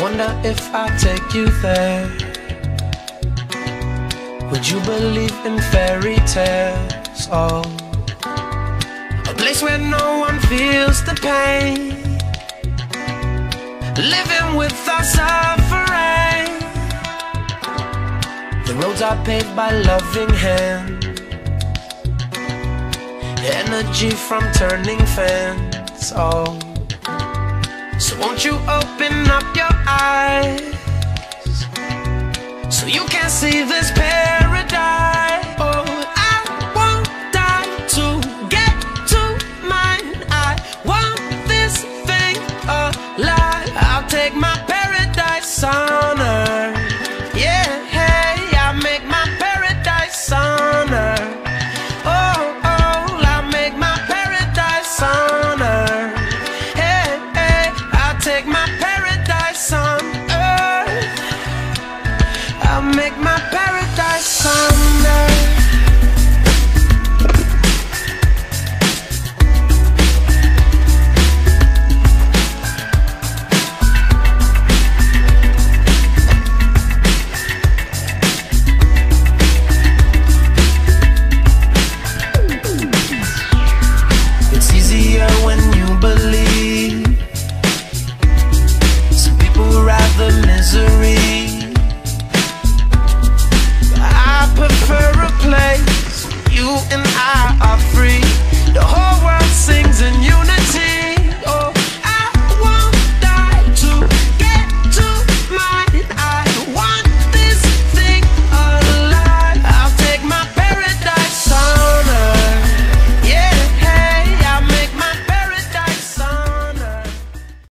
wonder if I take you there, would you believe in fairy tales? Oh, a place where no one feels the pain, living without suffering. The roads are paved by loving hands, energy from turning fans. Oh, so won't you open up your eyes so you can see this paradise? Oh, I won't die to get to mine. I want this thing alive. I'll take my paradise on earth. Yeah, hey, I'll make my paradise on earth. Oh, oh, I'll make my paradise on earth. Hey, hey, I'll take my paradise on earth. I'll make my paradise on earth.